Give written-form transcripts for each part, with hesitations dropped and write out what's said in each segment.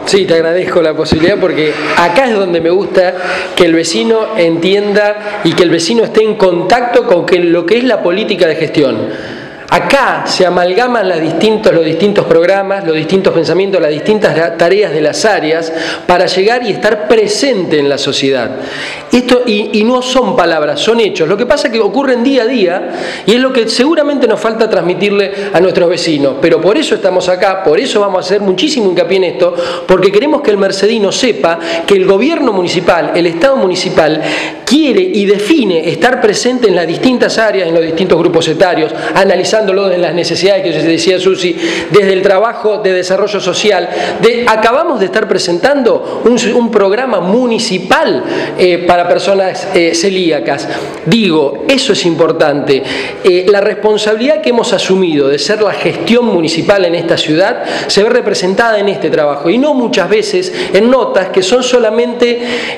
Sí, te agradezco la posibilidad porque acá es donde me gusta que el vecino entienda y que el vecino esté en contacto con lo que es la política de gestión. Acá se amalgaman los distintos programas, los distintos pensamientos, las distintas tareas de las áreas para llegar y estar presente en la sociedad. Esto, y no son palabras, son hechos. Lo que pasa es que ocurren día a día y es lo que seguramente nos falta transmitirle a nuestros vecinos. Pero por eso estamos acá, por eso vamos a hacer muchísimo hincapié en esto, porque queremos que el mercedino sepa que el gobierno municipal, el Estado municipal, quiere y define estar presente en las distintas áreas, en los distintos grupos etarios, analizándolo en las necesidades que decía Susi, desde el trabajo de desarrollo social. Acabamos de estar presentando un programa municipal para personas celíacas. Digo, eso es importante. La responsabilidad que hemos asumido de ser la gestión municipal en esta ciudad se ve representada en este trabajo y no muchas veces en notas que son solamente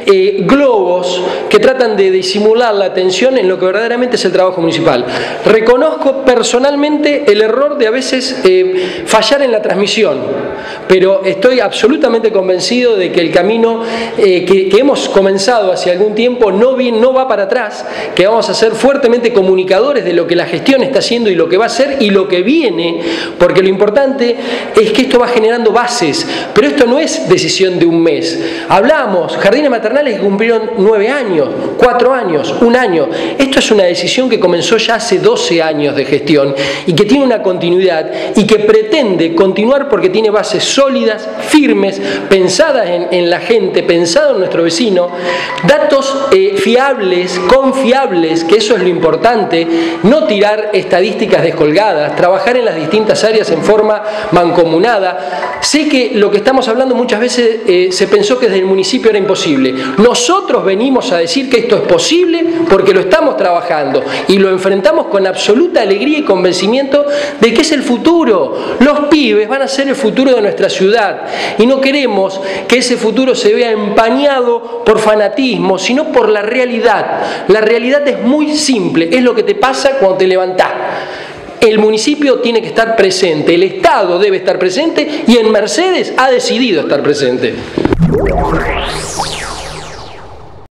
globos que tratan de disimular la atención en lo que verdaderamente es el trabajo municipal. Reconozco personalmente el error de a veces fallar en la transmisión, pero estoy absolutamente convencido de que el camino que hemos comenzado hace algún tiempo no va para atrás, que vamos a ser fuertemente comunicadores de lo que la gestión está haciendo y lo que va a hacer y lo que viene, porque lo importante es que esto va generando bases, pero esto no es decisión de un mes. Hablamos, jardines maternales que cumplieron 9 años, 4 años, 1 año. Esto es una decisión que comenzó ya hace 12 años de gestión y que tiene una continuidad y que pretende continuar porque tiene bases sólidas, firmes, pensadas en la gente, pensadas en nuestro vecino, datos fiables, confiables, que eso es lo importante, no tirar estadísticas descolgadas, trabajar en las distintas áreas en forma mancomunada. Sé que lo que estamos hablando muchas veces se pensó que desde el municipio era imposible. Nosotros venimos a decir que esto es posible porque lo estamos trabajando y lo enfrentamos con absoluta alegría y convencimiento de que es el futuro. Los pibes van a ser el futuro de nuestra ciudad y no queremos que ese futuro se vea empañado por fanatismo, sino por la realidad. La realidad es muy simple, es lo que te pasa cuando te levantás. El municipio tiene que estar presente, el Estado debe estar presente y en Mercedes ha decidido estar presente.